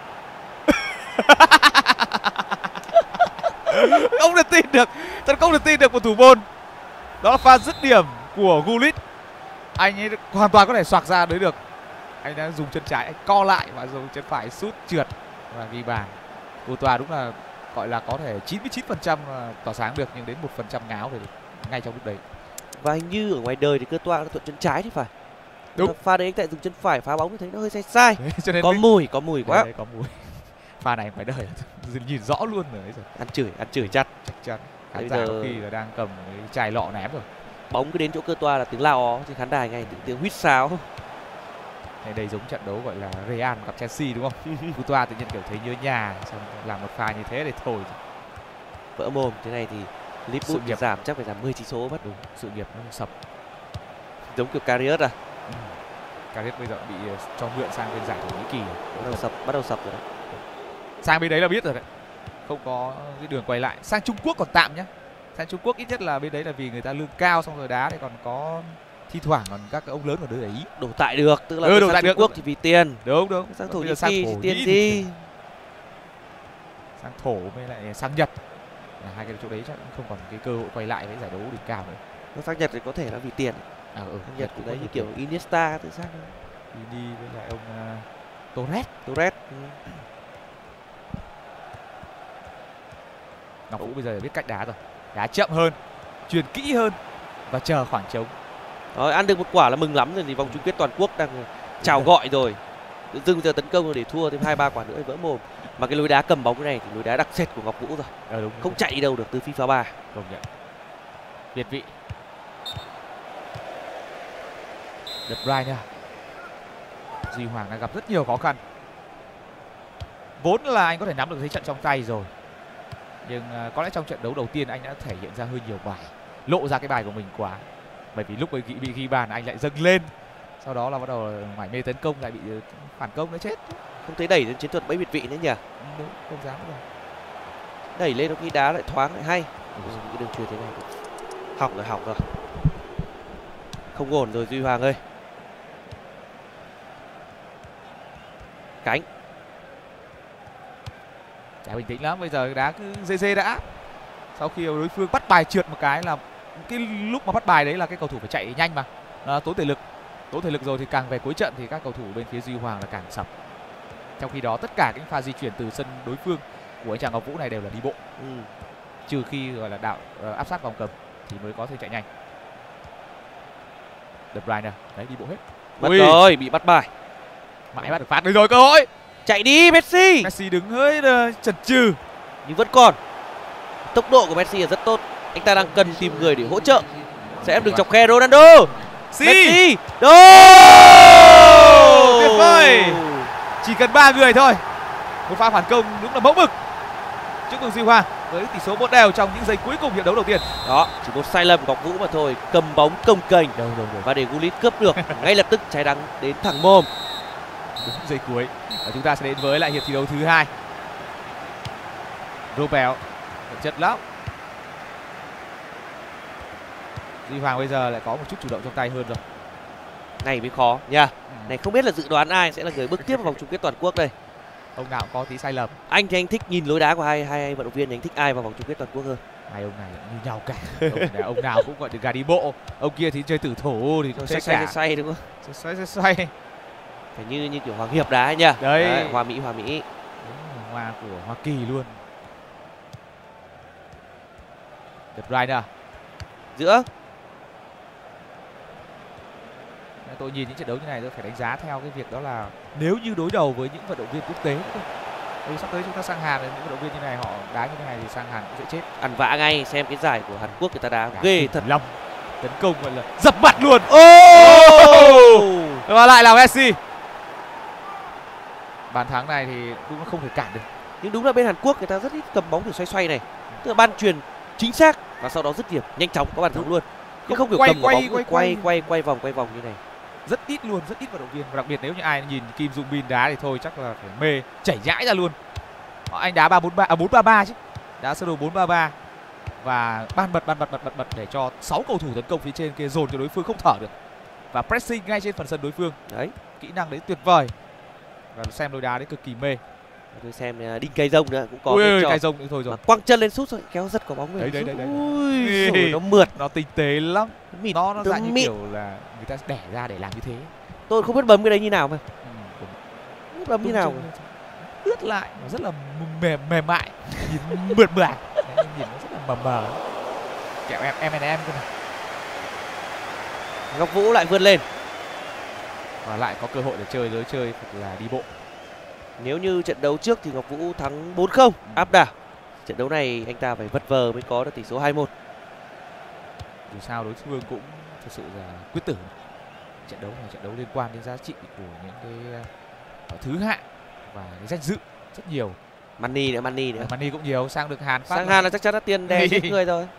Không thể tin được, thật không thể tin được một thủ môn. Đó là pha dứt điểm của Gullit. Anh ấy hoàn toàn có thể xoạc ra đấy được. Anh đã dùng chân trái, anh co lại và dùng chân phải sút trượt và ghi bàn. Courtois đúng là gọi là có thể chín mươi chín phần trăm tỏa sáng được, nhưng đến một phần trăm ngáo thì ngay trong lúc đấy. Và hình như ở ngoài đời thì Courtois thuận chân trái thì phải. Đúng. Pha đấy anh tại dùng chân phải phá bóng thì thấy nó hơi sai sai. Đấy, cho nên có mình... mùi, có mùi quá. Đấy, có mùi. Pha này ngoài đời nhìn rõ luôn rồi đấy rồi. Ăn chửi, ăn chửi chặt. Chắc chắn. Khán giả giờ... khi là đang cầm cái chai lọ ném rồi. Bóng cứ đến chỗ Courtois là tiếng lao ó trên khán đài ngay, tiếng, tiếng huýt sáo. Đây, đây giống trận đấu gọi là Real gặp Chelsea đúng không? Courtois tự nhiên kiểu thấy nhớ nhà, xong làm một pha như thế để thôi. Vỡ mồm thế này thì Liverpool nghiệp giảm chắc phải giảm mười chỉ số mất. Đúng, sự nghiệp nó sập. Giống kiểu Karius à? Ừ. Gareth bây giờ bị cho mượn sang bên giải Thổ Nhĩ Kỳ. Bắt đầu sập, bắt đầu sập rồi đấy. Sang bên đấy là biết rồi đấy. Không có cái đường quay lại. Sang Trung Quốc còn tạm nhá. Sang Trung Quốc ít nhất là bên đấy là vì người ta lương cao, xong rồi đá thì còn có thi thoảng còn các ông lớn còn đưa để ý. Đổ tại được, tức là ừ, đổ sang tại Trung được. Quốc thì vì tiền. Đúng đúng. Sang Thổ Nhĩ Kỳ thì tiền gì? Sang Thổ với lại sang Nhật. Là hai cái chỗ đấy chắc cũng không còn cái cơ hội quay lại với giải đấu đỉnh cao nữa. Nó sang Nhật thì có thể là vì tiền. À, ừ, sang Nhật cũng đấy như kiểu Iniesta tự sang thôi. Đi với lại ông uh, Torres. Torres. Ừ. Ngọc Vũ bây giờ biết cách đá rồi. Đá chậm hơn, chuyền kỹ hơn và chờ khoảng trống. Rồi, ăn được một quả là mừng lắm rồi, thì vòng chung kết toàn quốc đang chào gọi rồi. Tự dưng giờ tấn công rồi để thua thêm hai ba quả nữa thì vỡ mồm. Mà cái lối đá cầm bóng cái này thì lối đá đặc sệt của Ngọc Vũ rồi. À, đúng, không đúng. chạy đi đâu được từ FIFA ba. Công nhận. Việt vị. De Bruyne. Duy Hoàng đang gặp rất nhiều khó khăn. Vốn là anh có thể nắm được thế trận trong tay rồi, nhưng uh, có lẽ trong trận đấu đầu tiên anh đã thể hiện ra hơi nhiều bài, lộ ra cái bài của mình quá. Bởi vì lúc ấy bị ghi bàn anh lại dâng lên, sau đó là bắt đầu mải mê tấn công, lại bị phản công, nó chết. Không thấy đẩy đến chiến thuật bẫy biệt vị nữa nhỉ? Đúng, không dám rồi. Đẩy lên nó khi đá lại thoáng lại hay. Ừ, cái đường chuyền thế này hỏng rồi, hỏng rồi. Không ổn rồi Duy Hoàng ơi. Cánh. Chả bình tĩnh lắm, bây giờ đá cứ dê dê đã. Sau khi đối phương bắt bài trượt một cái là cái lúc mà bắt bài đấy là cái cầu thủ phải chạy nhanh mà, à, tốn thể lực. Tốn thể lực rồi thì càng về cuối trận thì các cầu thủ bên phía Duy Hoàng là càng sập. Trong khi đó tất cả những pha di chuyển từ sân đối phương của anh chàng Ngọc Vũ này đều là đi bộ. Ừ. Trừ khi gọi là đạo uh, áp sát vòng cầm thì mới có thể chạy nhanh. De Bruyne đấy, đi bộ hết. Mất rồi, bị bắt bài. Mãi bắt được phạt được rồi, cơ hội. Chạy đi Messi. Messi đứng hơi uh, chần chừ nhưng vẫn còn. Tốc độ của Messi là rất tốt. Anh ta đang cần tìm người để hỗ trợ. Sẽ ép được chọc khe Ronaldo. Si. Messi. Đô. Tuyệt vời. Chỉ cần ba người thôi. Một pha phản công đúng là mẫu mực trước đường Duy Hoàng với tỷ số một đều trong những giây cuối cùng hiệp đấu đầu tiên. Đó, chỉ một sai lầm Ngọc Vũ mà thôi, cầm bóng công kềnh và để Gullit cướp được ngay lập tức trái đắng đến thẳng mồm. Đúng giây cuối. Và chúng ta sẽ đến với lại hiệp thi đấu thứ hai. Robert chất lắm. Duy Hoàng bây giờ lại có một chút chủ động trong tay hơn rồi. Này mới khó nha. Ừ. Này không biết là dự đoán ai sẽ là người bước tiếp vào vòng chung kết toàn quốc đây. Ông nào có tí sai lầm. Anh thì anh thích nhìn lối đá của hai hai vận động viên, anh thích ai vào vòng chung kết toàn quốc hơn? Hai ông này như nhau cả. Ông, ông nào cũng gọi được gà đi bộ. Ông kia thì chơi tử thủ thì xoay xoay xoay đúng không? Xoay xoay xoay. Phải như như kiểu Hoàng Hiệp đá ấy nhá. Đấy. Đấy, Hoa Mỹ Hoa Mỹ. Đúng, hoa của Hoa Kỳ luôn. De Bruyne. Giữa. Tôi nhìn những trận đấu như này tôi phải đánh giá theo cái việc đó là nếu như đối đầu với những vận động viên quốc tế, ừ, sắp tới chúng ta sang Hàn, những vận động viên như này họ đá như thế này thì sang Hàn cũng sẽ chết. Ăn vạ ngay, xem cái giải của Hàn Quốc người ta đá đá ghê thật lòng. Tấn công gọi là dập mặt luôn. Oh! Và lại là Messi. Bàn thắng này thì cũng không thể cản được. Nhưng đúng là bên Hàn Quốc người ta rất ít cầm bóng kiểu xoay xoay này, tức là ban truyền chính xác và sau đó dứt điểm nhanh chóng có bàn thắng luôn. Nhưng không, không kiểu quay, cầm quay, bóng quay, quay, quay quay quay vòng quay vòng như này. Rất ít luôn, rất ít vận động viên. Và đặc biệt nếu như ai nhìn Kim Jong Bin đá thì thôi chắc là phải mê, chảy nhãi ra luôn. Anh đá ba bốn ba, à bốn ba ba chứ. Đá sơ đồ bốn ba ba và ban bật ban bật bật bật bật để cho sáu cầu thủ tấn công phía trên kia dồn cho đối phương không thở được. Và pressing ngay trên phần sân đối phương. Đấy, kỹ năng đấy tuyệt vời. Và xem lối đá đấy cực kỳ mê. Tôi xem uh, đinh cây rông nữa cũng có. Ui ơi, cây rông nữa thôi rồi. Mà quăng chân lên sút rồi, kéo giật quả bóng về. Đấy đấy đấy đấy. Ui, rồi, nó mượt, nó tinh tế lắm. Mịn, nó nó dạng như mịn. kiểu là người ta đẻ ra để làm như thế. Tôi không biết bấm cái đấy như nào mà. Ừ, biết bấm như nào. Ướt lại, nó rất là mềm mềm mại, nhìn mượt mượt, nhìn nó rất là mờ mờ. Kẹo em em em cơ này. Ngọc Vũ lại vươn lên và lại có cơ hội để chơi lối chơi thật là đi bộ. Nếu như trận đấu trước thì Ngọc Vũ thắng bốn không áp đảo. Trận đấu này anh ta phải vật vờ mới có được tỷ số hai một. Dù sao đối phương cũng thực sự là quyết tử. Trận đấu này trận đấu liên quan đến giá trị của những cái uh, thứ hạng và cái danh dự rất nhiều. Money nữa, money nữa. Money cũng nhiều, sang được Hàn. Sang Hàn là chắc chắn là tiền đè chết người rồi.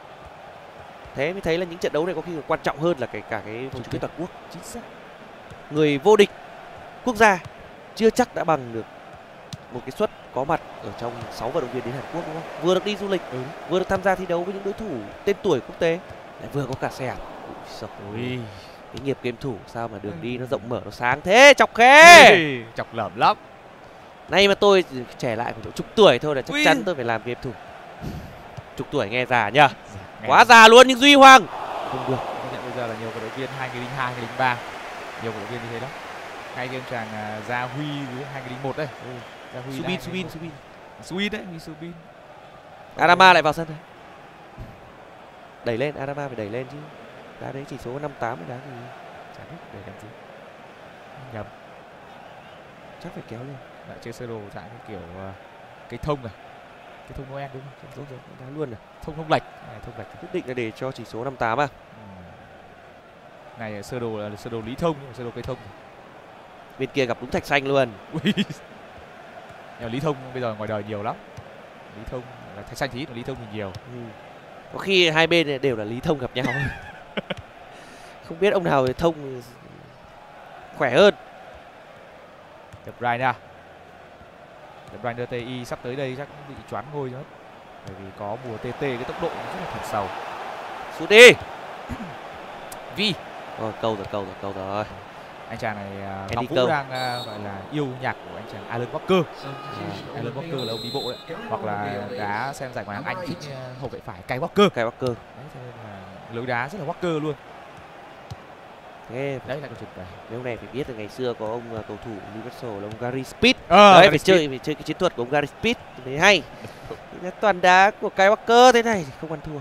Thế mới thấy là những trận đấu này có khi còn quan trọng hơn là cái cả cái vòng chung kết toàn quốc. Chính xác. người vô địch quốc gia chưa chắc đã bằng được một cái suất có mặt ở trong sáu vận động viên đến Hàn Quốc, đúng không? Vừa được đi du lịch, ừ. vừa được tham gia thi đấu với những đối thủ tên tuổi quốc tế, lại vừa có cả xe ảo. Ui, cái nghiệp game thủ sao mà đường đi nó rộng mở, nó sáng thế, Chọc Khê. Chọc lởm lắm. Nay mà tôi trẻ lại khoảng độ chục tuổi thôi là chắc Ui. chắn tôi phải làm game thủ. Chục tuổi nghe già nhá. Nghe quá già luôn. Nhưng Duy Hoàng không được. Công nhận bây giờ là nhiều vận động viên hai nghìn không trăm lẻ hai, hai nghìn không trăm lẻ ba, nhiều vận động viên như thế đó. Ngay game chàng uh, Gia Huy với hai nghìn không trăm lẻ một đấy. Ừ. Gia Huy Subin Subin Subin Subin đấy, Huy Subin. Adama lại vào sân rồi. Đẩy lên, Adama phải đẩy lên chứ. Đá đấy chỉ số năm tám đá gì. Chả biết để làm gì. Nhầm. Chắc phải kéo lên. Lại chơi sơ đồ dạng cái kiểu uh, cái thông này. Cái thông Noel đúng không? Đúng rồi, đá luôn rồi. Thông thông lệch. Này, thông lệch. Quyết định là để cho chỉ số năm tám à? Ừ. Này sơ đồ là sơ đồ Lý Thông, sơ đồ cây thông. Bên kia gặp đúng Thạch Xanh luôn. Nhưng Lý Thông bây giờ ngoài đời nhiều lắm. Lý Thông là Thạch Xanh thì ít, Lý Thông thì nhiều. Ừ. Có khi hai bên đều là Lý Thông gặp nhau. Không biết ông nào thông khỏe hơn. De Bruyne à? De Bruyne tê i sắp tới đây chắc bị choáng ngôi nữa. Bởi vì có mùa tê tê cái tốc độ rất là thật sâu. Sút đi. Vi. Rồi câu rồi, câu rồi, câu rồi. Anh chàng này uh, Ngọc Vũ câu. đang uh, gọi là yêu nhạc của anh chàng Alan Walker. Uh, Alan Walker là ông đi bộ đấy. Hoặc là đá xem giải Ngoại hạng Anh thích uh, hậu vệ phải Kyle Walker. Kyle Walker. Đấy, cho nên là lối đá rất là Walker luôn. Thế đấy là câu chuyện này. Nếu này phải biết là ngày xưa có ông uh, cầu thủ Newcastle là ông Gary Speed. Ờ, đấy Gary phải Speed. chơi phải chơi cái chiến thuật của ông Gary Speed thì hay. Toàn đá của Kyle Walker thế này thì không ăn thua.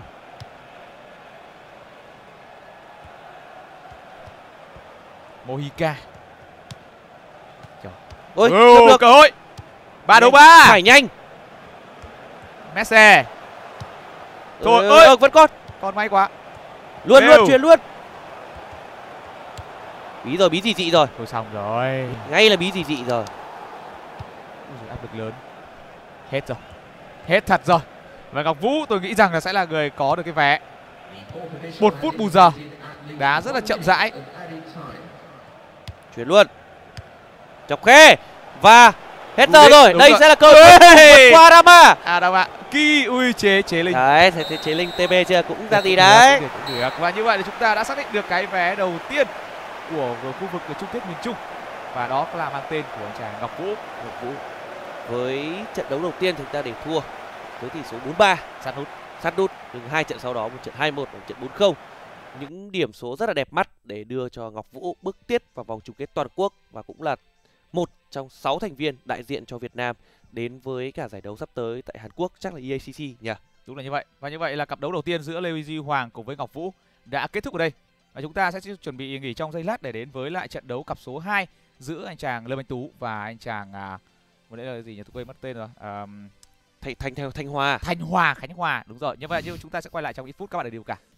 Mojica. Ôi, ừ, được cơ hội. Ba đấu ba. Phải nhanh. Messi. Trời ơi, ừ, vẫn còn. Còn may quá. Luôn Đều. luôn chuyền luôn. Bí rồi, bí gì dị rồi. Thôi xong rồi. Ngay là bí gì dị rồi. Áp lực lớn. Hết rồi. Hết thật rồi. Và Ngọc Vũ tôi nghĩ rằng là sẽ là người có được cái vé. Một phút bù giờ. Đá rất là chậm rãi. Chuyển luôn. Chọc Khê. Và hết giờ rồi. Đây rồi. Sẽ là cơ hội qua Adama. Adama. Ki ui chế chế linh. Đấy, thế, thế chế linh tê bê chưa cũng ra gì đấy. Được, được, được. Và như vậy thì chúng ta đã xác định được cái vé đầu tiên của, của khu vực chung kết miền Trung. Và đó là mang tên của anh chàng Ngọc Vũ. Ngọc Vũ. Với trận đấu đầu tiên thì chúng ta để thua với tỷ số bốn ba. Sát nút. Sát nút. Nhưng hai trận sau đó, một trận hai một và một trận bốn không. Những điểm số rất là đẹp mắt để đưa cho Ngọc Vũ bước tiếp vào vòng chung kết toàn quốc và cũng là một trong sáu thành viên đại diện cho Việt Nam đến với cả giải đấu sắp tới tại Hàn Quốc, chắc là e a xê xê nhỉ? Đúng là như vậy. Và như vậy là cặp đấu đầu tiên giữa Lê Huy Duy Hoàng cùng với Ngọc Vũ đã kết thúc ở đây. Và chúng ta sẽ chuẩn bị nghỉ trong giây lát để đến với lại trận đấu cặp số hai giữa anh chàng Lê Văn Tú và anh chàng à, vừa nãy là gì nhỉ? Tôi quên mất tên rồi. À, Thanh Thanh Thanh Hòa. Thanh Hòa, Khánh Hòa, đúng rồi. Như vậy nhưng chúng ta sẽ quay lại trong ít phút, các bạn đừng đi đâu cả.